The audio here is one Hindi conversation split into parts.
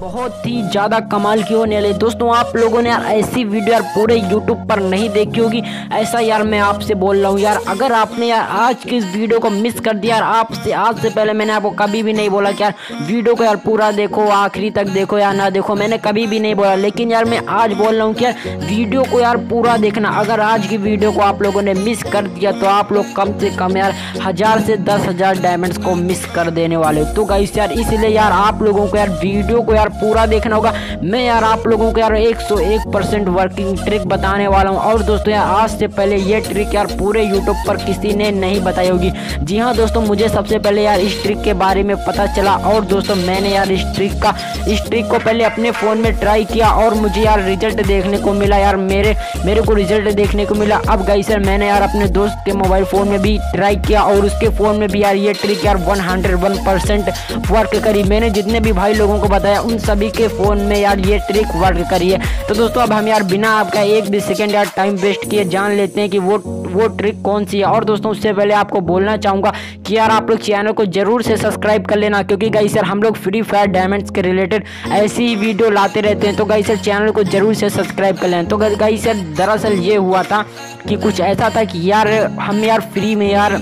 बहुत ही ज़्यादा कमाल की होने वाली दोस्तों। आप लोगों ने यार ऐसी वीडियो यार पूरे यूट्यूब पर नहीं देखी होगी, ऐसा यार मैं आपसे बोल रहा हूँ यार। अगर आपने यार आज की इस वीडियो को मिस कर दिया यार, आपसे आज से पहले मैंने आपको कभी भी नहीं बोला कि यार वीडियो को यार पूरा देखो, आखिरी तक देखो या ना देखो, मैंने कभी भी नहीं बोला। लेकिन यार मैं आज बोल रहा हूँ कि यार वीडियो को यार पूरा देखना। अगर आज की वीडियो को आप लोगों ने मिस कर दिया तो आप लोग कम से कम यार 1000 से 10,000 डायमंड्स को मिस कर देने वाले हो। तो गाइस यार इसलिए यार आप लोगों को यार वीडियो को यार पूरा देखना होगा। मैं यार आप लोगों को यार 101% वर्किंग ट्रिक बताने वाला हूँ। और दोस्तों यार आज से पहले ये ट्रिक यार पूरे यूट्यूब पर किसी ने नहीं बताई होगी। जी हाँ दोस्तों, मुझे सबसे पहले यार इस ट्रिक के बारे में पता चला और दोस्तों मैंने यार इस ट्रिक को पहले अपने फ़ोन में ट्राई किया और मुझे यार रिजल्ट देखने को मिला यार, मेरे को रिजल्ट देखने को मिला। अब गाइस यार मैंने यार अपने दोस्त के मोबाइल फ़ोन में भी ट्राई किया और उसके फ़ोन में भी यार ये ट्रिक यार 101% वर्क करी। मैंने जितने भी भाई लोगों को बताया उन सभी के फ़ोन में यार ये ट्रिक वर्क करी है। तो दोस्तों अब हम यार बिना आपका एक भी सेकेंड यार टाइम वेस्ट किए जान लेते हैं कि वो ट्रिक कौन सी है। और दोस्तों उससे पहले आपको बोलना चाहूँगा कि यार आप लोग चैनल को जरूर से सब्सक्राइब कर लेना, क्योंकि गाइस यार हम लोग फ्री फायर डायमंड्स के रिलेटेड ऐसी ही वीडियो लाते रहते हैं। तो गाइस यार चैनल को जरूर से सब्सक्राइब कर लेना। तो गाइस यार दरअसल ये हुआ था कि कुछ ऐसा था कि यार हम यार फ्री में यार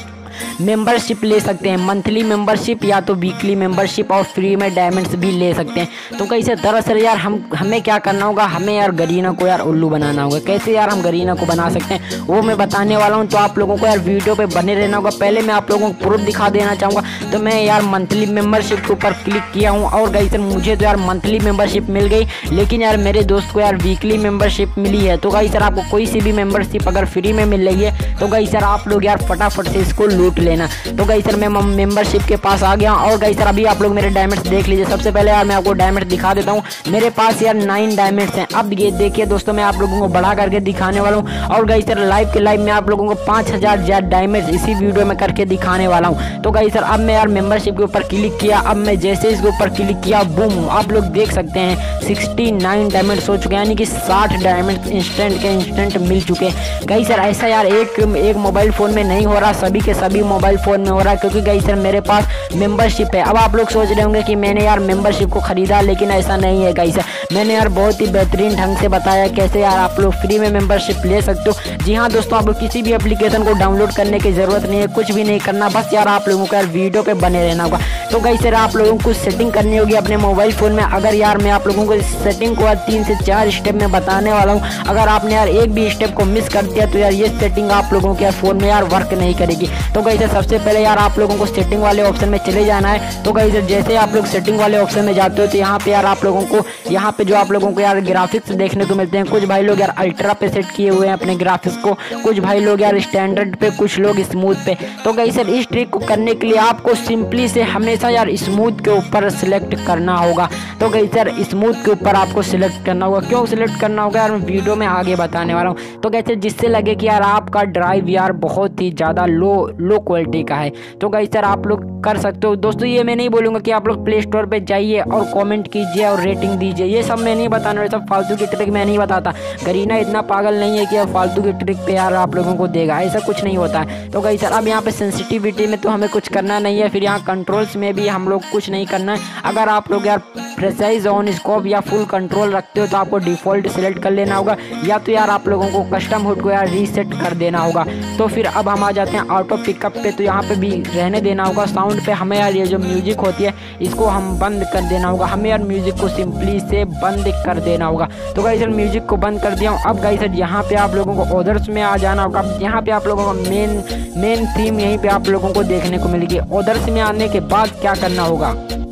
मेंबरशिप ले सकते हैं, मंथली मेंबरशिप या तो वीकली मेंबरशिप, और फ्री में डायमंड्स भी ले सकते हैं। तो कैसे दरअसल यार हमें क्या करना होगा, हमें यार गरीना को यार उल्लू बनाना होगा। कैसे यार हम गरीना को बना सकते हैं वो मैं बताने वाला हूँ। तो आप लोगों को यार वीडियो पे बने रहना होगा। पहले मैं आप लोगों को प्रूफ दिखा देना चाहूँगा। तो मैं यार मंथली मेंबरशिप के ऊपर क्लिक किया हूँ और गाइस यार मुझे तो यार मंथली मेंबरशिप मिल गई, लेकिन यार मेरे दोस्त को यार वीकली मेंबरशिप मिली है। तो गाइस यार आपको कोई सी भी मेंबरशिप अगर फ्री में मिल रही है तो गाइस यार आप लोग यार फटाफट से इसको लूट लेना। तो गाइस यार मैं मेंबरशिप के पास आ गया और गाइस यार अभी आप लोग मेरे डायमंड्स देख लीजिए। सबसे पहले यार मैं आपको डायमंड दिखा देता हूँ। मेरे पास यार 9 डायमंड्स हैं। अब ये देखिए दोस्तों, मैं आप लोगों को बढ़ा करके दिखाने वाला हूँ। और गाइस यार लाइव के लाइव मैं आप लोगों को 5000 डायमंड्स इसी वीडियो में करके दिखाने वाला हूँ। तो गाइस यार अब मैं यार मेंबरशिप के ऊपर क्लिक किया। अब मैं जैसे इसके ऊपर क्लिक किया, बूम, आप लोग देख सकते हैं 69 डायमंड्स हो चुके हैं, यानी कि 60 डायमंड्स इंस्टेंट मिल चुके हैं। गाइस यार ऐसा यार एक मोबाइल फ़ोन में नहीं हो रहा, सभी के सभी मोबाइल फ़ोन में हो रहा है, क्योंकि गाइस यार मेरे पास मेंबरशिप है। अब आप लोग सोच रहे होंगे कि मैंने यार मेंबरशिप को खरीदा, लेकिन ऐसा नहीं है गाइस। मैंने यार बहुत ही बेहतरीन ढंग से बताया कैसे यार आप लोग फ्री में मेंबरशिप ले सकते हो। जी हाँ दोस्तों, आप लोग किसी भी एप्लीकेशन को डाउनलोड करने की ज़रूरत नहीं है, कुछ भी नहीं करना, बस यार आप लोगों को यार वीडियो पे बने रहना होगा। तो गाइस यार आप लोगों को सेटिंग करनी होगी अपने मोबाइल फ़ोन में। अगर यार मैं आप लोगों को इस सेटिंग को 3 से 4 स्टेप में बताने वाला हूँ। अगर आपने यार एक भी स्टेप को मिस कर दिया तो यार ये सेटिंग आप लोगों के फ़ोन में यार वर्क नहीं करेगी। तो गाइस सबसे पहले यार आप लोगों को सेटिंग वाले ऑप्शन में चले जाना है। तो गाइस जैसे आप लोग सेटिंग वाले ऑप्शन में जाते हो तो यहाँ पे यार आप लोगों को यहाँ पे जो आप लोगों को यार ग्राफिक्स देखने को मिलते हैं। कुछ भाई लोग यार अल्ट्रा पे सेट किए हुए हैं अपने ग्राफिक्स को, कुछ भाई लोग यार स्टैंडर्ड पे, कुछ लोग स्मूथ पे। तो गाइस यार इस ट्रिक को करने के लिए आपको सिंपली से हमेशा यार स्मूथ के ऊपर सिलेक्ट करना होगा। तो गाइस यार स्मूथ के ऊपर आपको सिलेक्ट करना होगा। क्यों सिलेक्ट करना होगा यार मैं वीडियो में आगे बताने वाला हूँ। तो गाइस जिससे लगे कि यार आपका ड्राइव यार बहुत ही ज़्यादा लो क्वालिटी का है। तो गाइस यार आप लोग कर सकते हो। दोस्तों ये मैं नहीं बोलूँगा कि आप लोग प्ले स्टोर पे जाइए और कमेंट कीजिए और रेटिंग दीजिए, ये सब मैं नहीं बताने वाला, सब फालतू की ट्रिक मैं नहीं बताता। गरीना इतना पागल नहीं है कि अब फालतू की ट्रिक पे यार आप लोगों को देगा, ऐसा कुछ नहीं होता है। तो गाइस यार अब यहाँ पे सेंसिटिविटी में तो हमें कुछ करना नहीं है, फिर यहाँ कंट्रोल्स में भी हम लोग कुछ नहीं करना है। अगर आप लोग यार प्रेसाइज ऑन स्कोप या फुल कंट्रोल रखते हो तो आपको डिफ़ॉल्ट सिलेक्ट कर लेना होगा, या तो यार आप लोगों को कस्टम हुड को यार रीसेट कर देना होगा। तो फिर अब हम आ जाते हैं ऑटो पिकअप पे। तो यहाँ पे भी रहने देना होगा। साउंड पे हमें यार ये जो म्यूजिक होती है इसको हम बंद कर देना होगा। हमें यार म्यूजिक को सिंपली से बंद कर देना होगा। तो गाइस यार म्यूजिक को बंद कर दिया हूँ। अब गाइस यार यहाँ पे आप लोगों को ऑदर्स में आ जाना होगा। यहाँ पे आप लोगों को मेन थीम यहीं पे आप लोगों को देखने को मिलेगी। ऑदर्स में आने के बाद क्या करना होगा,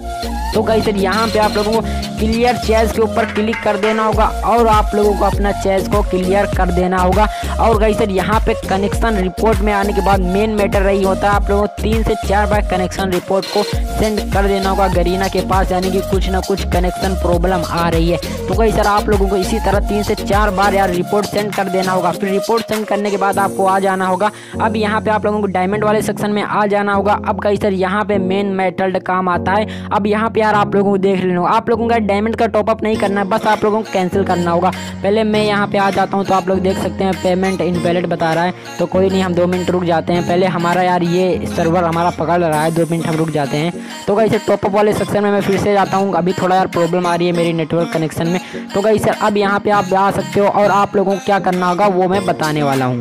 तो गाइस यहाँ पे आप लोगों को क्लियर चेज के ऊपर क्लिक कर देना होगा और आप लोगों को अपना चेज को क्लियर कर देना होगा। और गाइस यहाँ पे कनेक्शन रिपोर्ट में आने के बाद मेन मैटर रही होता है, आप लोगों को 3 से 4 बार कनेक्शन रिपोर्ट को सेंड कर देना होगा गरीना के पास, यानी कि कुछ ना कुछ कनेक्शन प्रॉब्लम आ रही है। तो गाइस यार आप लोगों को इसी तरह 3 से 4 बार यार रिपोर्ट सेंड कर देना होगा। फिर रिपोर्ट सेंड करने के बाद आपको आ जाना होगा। अब यहाँ पे आप लोगों को डायमंड वाले सेक्शन में आ जाना होगा। अब गाइस यार यहाँ पे मेन मेटल काम आता है। अब यहाँ पे यार आप लोगों को देख लेना होगा। आप लोगों का डायमंड का टॉपअप नहीं करना है, बस आप लोगों को कैंसिल करना होगा। पहले मैं यहाँ पे आ जाता हूँ तो आप लोग देख सकते हैं पेमेंट इनवैलिड बता रहा है, तो कोई नहीं, हम 2 मिनट रुक जाते हैं। पहले हमारा यार ये सर्वर हमारा पकड़ रहा है, 2 मिनट हम रुक जाते हैं। तो गाइस सर टॉपअप वाले सेक्शन में मैं फिर से जाता हूँ। अभी थोड़ा यार प्रॉब्लम आ रही है मेरी नेटवर्क कनेक्शन में। तो गाइस सर अब यहाँ पे आप आ सकते हो और आप लोगों को क्या करना होगा वो मैं बताने वाला हूँ।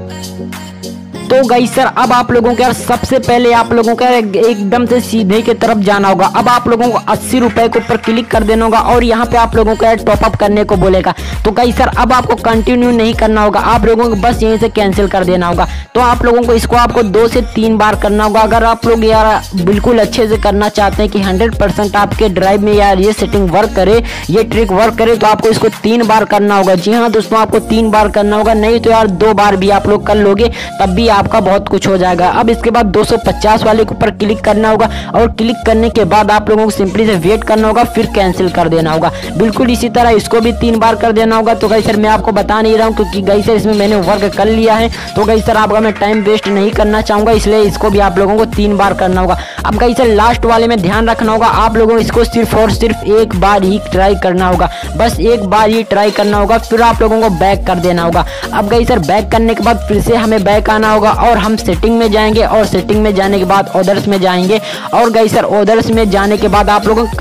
तो गाइस सर अब आप लोगों को यार सबसे पहले आप लोगों को एकदम से सीधे की तरफ जाना होगा। अब आप लोगों को 80 रुपए के ऊपर क्लिक कर देना होगा और यहाँ पे आप लोगों को यार टॉपअप करने को बोलेगा। तो गाइस सर अब आपको कंटिन्यू नहीं करना होगा, आप लोगों को बस यहीं से कैंसिल कर देना होगा। तो आप लोगों को इसको आपको 2 से 3 बार करना होगा। अगर आप लोग यार बिल्कुल अच्छे से करना चाहते हैं कि 100% आपके ड्राइव में यार ये सेटिंग वर्क करे, ये ट्रिक वर्क करे, तो आपको इसको 3 बार करना होगा। जी हाँ दोस्तों, आपको 3 बार करना होगा, नहीं तो यार 2 बार भी आप लोग कर लोगे तब भी आपका बहुत कुछ हो जाएगा। अब इसके बाद 250 वाले के ऊपर क्लिक करना होगा और क्लिक करने के बाद आप लोगों को सिंपली से वेट करना होगा, फिर कैंसिल कर देना होगा। बिल्कुल इसी तरह इसको भी 3 बार कर देना होगा। तो गाइस सर मैं आपको बता नहीं रहा हूँ क्योंकि गाइस सर इसमें मैंने वर्क कर लिया है। तो गाइस सर आपका मैं टाइम वेस्ट नहीं करना चाहूंगा, इसलिए इसको भी आप लोगों को 3 बार करना होगा। अब गाइस सर लास्ट वाले में ध्यान रखना होगा, आप लोगों को इसको सिर्फ और सिर्फ 1 बार ही ट्राई करना होगा, बस 1 बार ही ट्राई करना होगा, फिर आप लोगों को बैक कर देना होगा। अब गाइस सर बैक करने के बाद फिर से हमें बैक आना होगा और हम सेटिंग में जाएंगे और सेटिंग में जाने के बाद ऑर्डर्स में जाएंगे और गाइस सर ऑर्डर्स में जाने के बाद आप लोगों को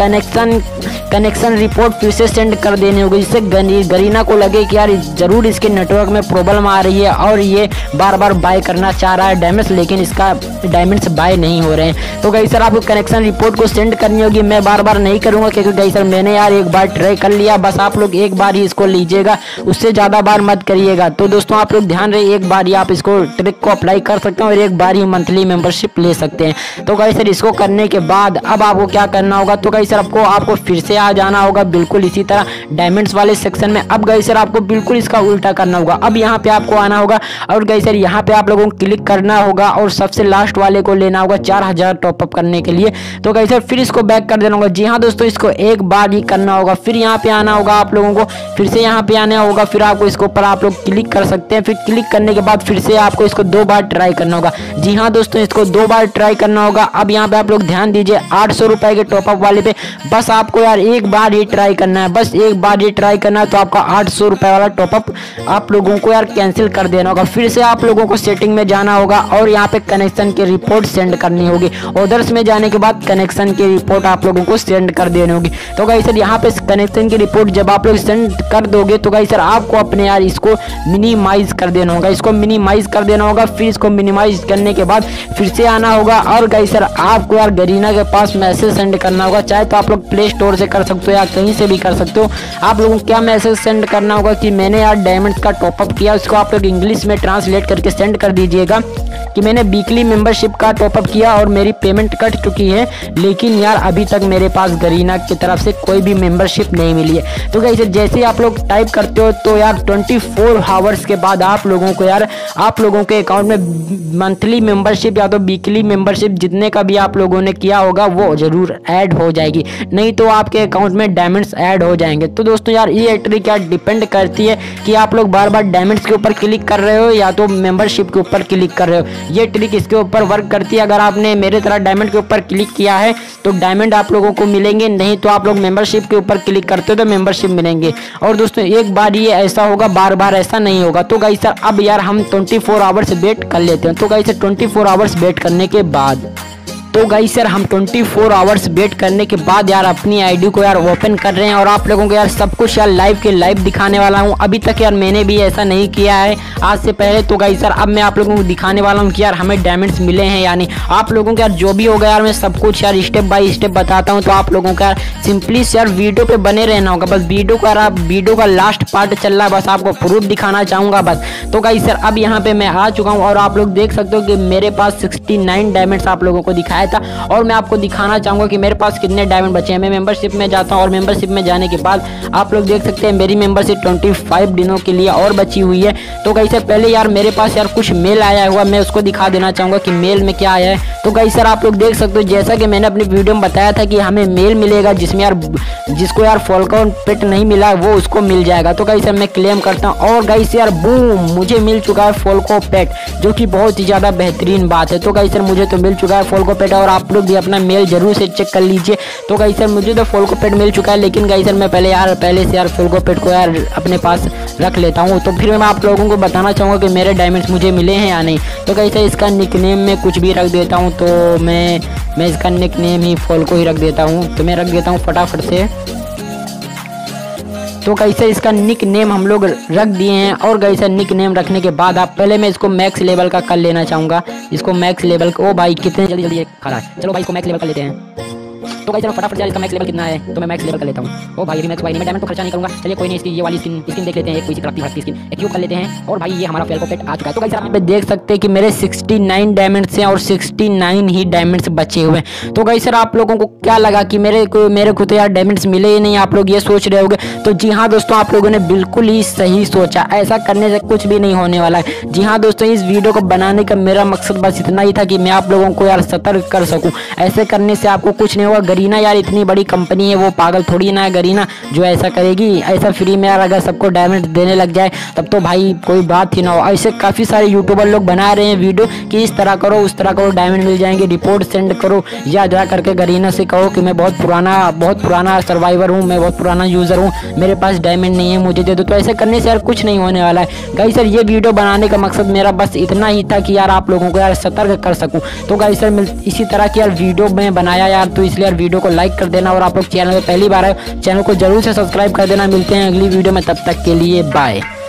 कनेक्शन रिपोर्ट फिर से सेंड कर देनी होगी, जिससे गरीना को लगे कि यार जरूर इसके नेटवर्क में प्रॉब्लम आ रही है और ये बार बार बाय करना चाह रहा है डायमंड्स, लेकिन इसका डायमंड्स बाय नहीं हो रहे हैं। तो गाइस सर आपको कनेक्शन रिपोर्ट को सेंड करनी होगी। मैं बार बार नहीं करूंगा क्योंकि गाइस सर मैंने यार 1 बार ट्राई कर लिया, बस आप लोग 1 बार ही इसको लीजिएगा, उससे ज़्यादा बार मत करिएगा। तो दोस्तों आप लोग ध्यान रहे, 1 बार ही आप इसको ट्रिक को अप्लाई कर सकते हैं और 1 बार ही मंथली मेंबरशिप ले सकते हैं। तो गाइस सर इसको करने के बाद अब आपको क्या करना होगा, तो गाइस सर आपको फिर से आ जाना होगा बिल्कुल इसी तरह डायमंड्स वाले सेक्शन में। अब गाइस सर आपको बिल्कुल इसका उल्टा करना होगा। अब यहाँ पे आपको आना होगा और गाइस सर यहाँ पे आप लोगों को क्लिक करना होगा और सबसे लास्ट वाले को लेना होगा 4000 टॉपअप करने के लिए। तो गाइस सर फिर इसको बैक कर देना होगा। जी हाँ दोस्तों, इसको 1 बार ही करना होगा। फिर यहाँ पे आना होगा आप लोगों को, फिर से यहाँ पे आना होगा, फिर आपको इसके ऊपर आप लोग क्लिक कर सकते हैं। फिर क्लिक करने के बाद फिर से आपको इसको 2 बार ट्राई करना होगा। जी हाँ दोस्तों, इसको 2 बार ट्राई करना होगा। अब यहाँ पे आप लोग ध्यान दीजिए 800 रुपए के टॉपअप वाले पे बस आपको यार 1 बार ही ट्राई करना है, बस 1 बार ही ट्राई करना है। तो आपका 800 रुपए वाला टॉपअप आप लोगों को यार कैंसिल कर देना होगा। फिर से आप लोगों को सेटिंग में जाना होगा और यहाँ पे कनेक्शन की रिपोर्ट सेंड करनी होगी। ऑर्डर्स में जाने के बाद कनेक्शन की रिपोर्ट आप लोगों को सेंड कर देनी होगी। तो गाइस सर यहाँ पे कनेक्शन की रिपोर्ट जब आप लोग सेंड कर दोगे तो गाइस सर आपको अपने यार इसको मिनिमाइज कर देना होगा, इसको मिनिमाइज कर देना होगा। फिर इसको मिनिमाइज करने के बाद फिर से आना होगा और गाइस सर आपको यार गरीना के पास मैसेज सेंड करना होगा। चाहे तो आप लोग प्ले स्टोर से कर सकते हो या कहीं से भी कर सकते हो। आप लोगों को क्या मैसेज सेंड करना होगा कि मैंने यार डायमंड्स का टॉपअप किया, उसको आप लोग इंग्लिश में ट्रांसलेट करके सेंड कर दीजिएगा कि मैंने वीकली मेंबरशिप का टॉपअप किया और मेरी पेमेंट कट चुकी है, लेकिन यार अभी तक मेरे पास गरीना की तरफ से कोई भी मेंबरशिप नहीं मिली है। तो गाइस जैसे आप लोग टाइप करते हो तो यार 24 आवर्स के बाद आप लोगों को यार आप लोगों के अकाउंट में मंथली मेंबरशिप या तो वीकली मेंबरशिप जितने का भी आप लोगों ने किया होगा वो जरूर ऐड हो जाएगी, नहीं तो आपके अकाउंट में डायमंड्स ऐड हो जाएंगे। तो दोस्तों यार ये ट्रिक यार डिपेंड करती है कि आप लोग बार बार डायमंड्स के ऊपर क्लिक कर रहे हो या तो मेंबरशिप के ऊपर क्लिक कर रहे हो। ये ट्रिक इसके ऊपर वर्क करती है। अगर आपने मेरे तरह डायमंड के ऊपर क्लिक किया है तो डायमंड आप लोगों को मिलेंगे, नहीं तो आप लोग मेंबरशिप के ऊपर क्लिक करते हो तो मेंबरशिप मिलेंगे। और दोस्तों एक बार ये ऐसा होगा, बार बार ऐसा नहीं होगा। तो गाइस सर अब यार हम 24 आवर्स वेट कर लेते हैं। तो गाइस सर 24 आवर्स वेट करने के बाद तो गाइस सर हम 24 आवर्स वेट करने के बाद यार अपनी आईडी को यार ओपन कर रहे हैं और आप लोगों को यार सब कुछ यार लाइव के लाइव दिखाने वाला हूं। अभी तक यार मैंने भी ऐसा नहीं किया है आज से पहले। तो गाइस सर अब मैं आप लोगों को दिखाने वाला हूं कि यार हमें डायमंड्स मिले हैं यानी आप लोगों को यार जो भी होगा यार मैं सब कुछ यार स्टेप बाय स्टेप बताता हूँ। तो आप लोगों का यार सिंपली यार वीडियो पे बने रहना होगा, बस वीडियो का यार वीडियो का लास्ट पार्ट चल रहा है, बस आपको प्रूफ दिखाना चाहूँगा बस। तो गाइस सर अब यहाँ पे मैं आ चुका हूँ और आप लोग देख सकते हो कि मेरे पास 69 डायमंड्स आप लोगों को दिखाया था और मैं आपको दिखाना चाहूंगा कि मेरे पास कितने डायमंड बचे हैं। मैं मेंबरशिप में जाता हूं और मेंबरशिप में जाने के बाद आप लोग देख सकते हैं मेरी मेंबरशिप 25 दिनों के लिए और बची हुई है। तो गाइस सर पहले यार मेरे पास यार कुछ मेल आया हुआ, मैं उसको दिखा देना चाहूंगा कि मेल में क्या आया है। तो गाइस सर आप लोग देख सकते हो जैसा कि मैंने अपनी वीडियो में बताया था कि हमें मेल मिलेगा जिसमें यार जिसको यार फॉल्कन पेट नहीं मिला वो उसको मिल जाएगा। तो गाइस सर मैं क्लेम करता हूँ और गाइस यार बूम मुझे मिल चुका है फॉल्को पेट, जो कि बहुत ही ज़्यादा बेहतरीन बात है। तो गाइस सर मुझे तो मिल चुका है फॉल्को पेट है और आप लोग भी अपना मेल जरूर से चेक कर लीजिए। तो गाइस सर मुझे तो फॉल्को पेट मिल चुका है, लेकिन गाइस सर मैं पहले से यार फॉल्को पेट को यार अपने पास रख लेता हूँ। तो फिर मैं आप लोगों को बताना चाहूँगा कि मेरे डायमंड्स मुझे मिले हैं या नहीं। तो गाइस सर इसका निकनेम में कुछ भी रख देता हूँ, तो मैं इसका निकनेम ही फॉल्को ही रख देता हूँ। तो मैं रख देता हूँ फटाफट से। तो गाइस सर इसका निक नेम हम लोग रख दिए हैं। और गाइस सर निक नेम रखने के बाद आप पहले मैं इसको मैक्स लेवल का कर लेना चाहूँगा। इसको मैक्स लेवल ओ भाई कितने जल्दी खा रहा है। चलो भाई इसको मैक्स लेवल कर लेते हैं। तो गाइस चलो फटाफट यार इसका मैक्स लेवल कितना है, तो मैं मैक्स लेवल कर लेता हूँ। ओ भाई अभी मैक्स हुआ नहीं, मैं डायमंड तो खर्चा नहीं करूँगा। चलिए कोई नहीं, इसकी ये वाली स्किन देख लेते हैं, कोई सी क्राफ्टी स्किन एक क्यों कर लेते हैं। और भाई ये हमारा फॉल्को पेट आ चुका है। तो गाइस आप पे देख सकते हैं कि मेरे 69 डायमंड्स हैं और 69 ही डायमंड्स बचे हुए हैं। तो गाइस सर आप लोगों को क्या लगा कि मेरे को तो यार डायमंड्स मिले ही नहीं, आप लोग ये सोच रहे होंगे। तो जी हाँ दोस्तों, आप लोगों ने बिल्कुल ही सही सोचा, ऐसा करने से कुछ भी नहीं होने वाला है। जी हाँ दोस्तों, इस वीडियो को बनाने का मेरा मकसद बस इतना ही था कि मैं आप लोगों को यार सतर्क कर सकूं। ऐसे करने से आपको कुछ नहीं होगा। गरीना यार इतनी बड़ी कंपनी है, वो पागल थोड़ी ना है गरीना जो ऐसा करेगी। ऐसा फ्री में यार अगर सबको डायमंड देने लग जाए तब तो भाई कोई बात ही ना हो। ऐसे काफ़ी सारे यूट्यूबर लोग बना रहे हैं वीडियो कि इस तरह करो उस तरह करो डायमंड मिल जाएंगे, रिपोर्ट सेंड करो या जा करके गरीना से कहो कि मैं बहुत पुराना सर्वाइवर हूँ, मैं बहुत पुराना यूज़र हूँ, मेरे पास डायमंड नहीं है, मुझे दे दो। तो ऐसे करने से यार कुछ नहीं होने वाला है। गाइस सर ये वीडियो बनाने का मकसद मेरा बस इतना ही था कि यार आप लोगों को यार सतर्क कर सकूँ। तो गाइस सर इसी तरह की यार वीडियो मैं बनाया यार, तो इसलिए यार वीडियो को लाइक कर देना और आप लोग चैनल में पहली बार आए चैनल को जरूर से सब्सक्राइब कर देना। मिलते हैं अगली वीडियो में, तब तक के लिए बाय।